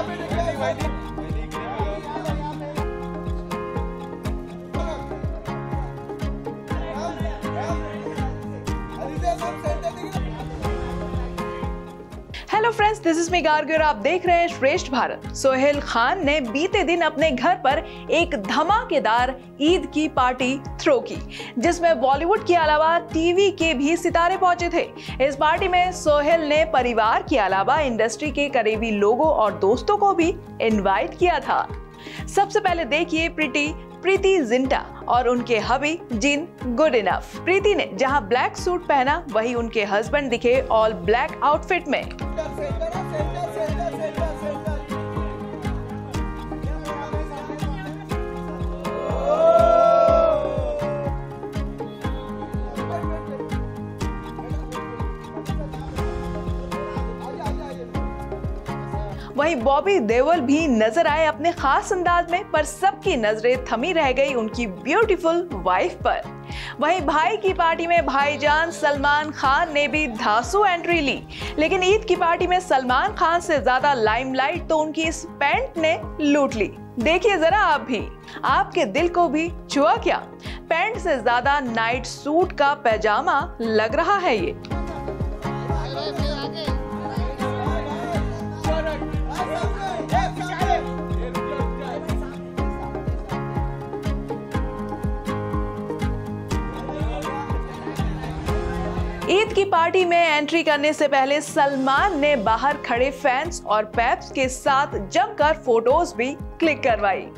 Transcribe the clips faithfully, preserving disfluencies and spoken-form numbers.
Hello friends, this is me Gargi और आप देख रहे हैं श्रेष्ठ भारत। सोहेल खान ने बीते दिन अपने घर पर एक धमाकेदार ईद की पार्टी थ्रो की, जिसमें बॉलीवुड के अलावा टीवी के भी सितारे पहुंचे थे। इस पार्टी में सोहेल ने परिवार के अलावा इंडस्ट्री के करीबी लोगों और दोस्तों को भी इनवाइट किया था। सबसे पहले देखिए प्रीति प्रीति जिंटा और उनके हबी जिन गुड इनफ। प्रीति ने जहां ब्लैक सूट पहना, वहीं उनके हस्बैंड दिखे ऑल ब्लैक आउटफिट में। वहीं बॉबी देओल भी नजर आए अपने खास अंदाज में, पर सबकी नजरें थमी रह गई उनकी ब्यूटीफुल वाइफ पर। वहीं भाई की पार्टी में भाईजान सलमान खान ने भी धांसू एंट्री ली, लेकिन ईद की पार्टी में सलमान खान से ज्यादा लाइमलाइट तो उनकी इस पैंट ने लूट ली। देखिए जरा आप भी, आपके दिल को भी छुआ क्या? पैंट से ज्यादा नाइट सूट का पैजामा लग रहा है ये। ईद की पार्टी में एंट्री करने से पहले सलमान ने बाहर खड़े फैंस और पेप्स के साथ जमकर फोटोज भी क्लिक करवाई।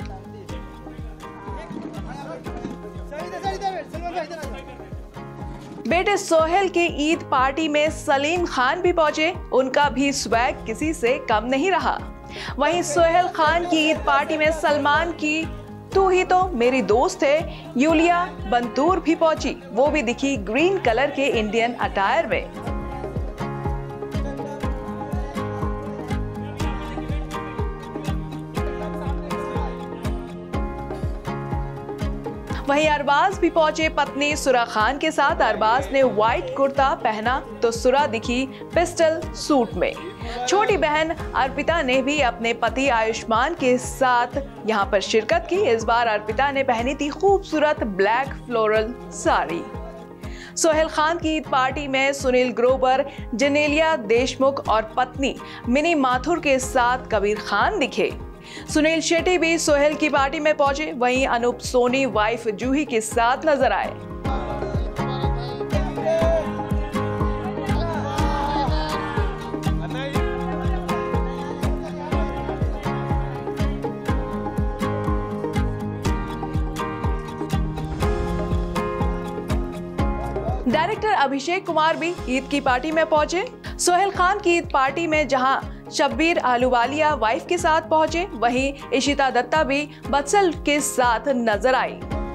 बेटे सोहेल के ईद पार्टी में सलीम खान भी पहुंचे, उनका भी स्वैग किसी से कम नहीं रहा। वहीं सोहेल खान की ईद पार्टी में सलमान की तू ही तो मेरी दोस्त है यूलिया बंतूर भी पहुंची, वो भी दिखी ग्रीन कलर के इंडियन अटायर में। वहीं अरबाज भी पहुंचे पत्नी सुरा खान के साथ। अरबाज ने व्हाइट कुर्ता पहना तो सुरा दिखी पिस्टल सूट में। छोटी बहन अर्पिता ने भी अपने पति आयुष्मान के साथ यहां पर शिरकत की। इस बार अर्पिता ने पहनी थी खूबसूरत ब्लैक फ्लोरल साड़ी। सोहेल खान की ईद पार्टी में सुनील ग्रोवर, जेनेलिया देशमुख और पत्नी मिनी माथुर के साथ कबीर खान दिखे। सुनील शेट्टी भी सोहेल की पार्टी में पहुंचे, वहीं अनूप सोनी वाइफ जूही के साथ नजर आए। डायरेक्टर अभिषेक कुमार भी ईद की पार्टी में पहुंचे। सोहेल खान की ईद पार्टी में जहां शब्बीर आहलूवालिया वाइफ के साथ पहुंचे, वहीं इशिता दत्ता भी बत्सल के साथ नजर आई।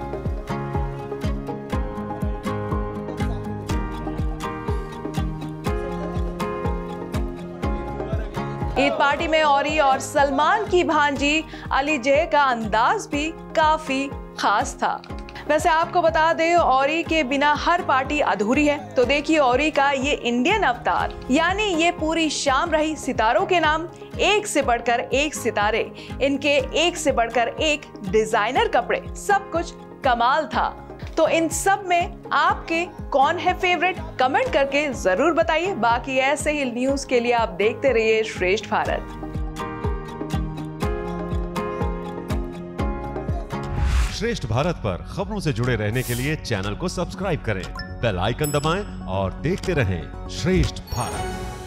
ईद पार्टी में औरी और सलमान की भांजी अली जय का अंदाज भी काफी खास था। वैसे आपको बता दें, औरी के बिना हर पार्टी अधूरी है, तो देखिए औरी का ये इंडियन अवतार, यानी ये पूरी शाम रही सितारों के नाम। एक से बढ़कर एक सितारे, इनके एक से बढ़कर एक डिजाइनर कपड़े, सब कुछ कमाल था। तो इन सब में आपके कौन है फेवरेट, कमेंट करके जरूर बताइए। बाकी ऐसे ही न्यूज के लिए आप देखते रहिए श्रेष्ठ भारत। श्रेष्ठ भारत पर खबरों से जुड़े रहने के लिए चैनल को सब्सक्राइब करें, बेल आइकन दबाएं और देखते रहें श्रेष्ठ भारत।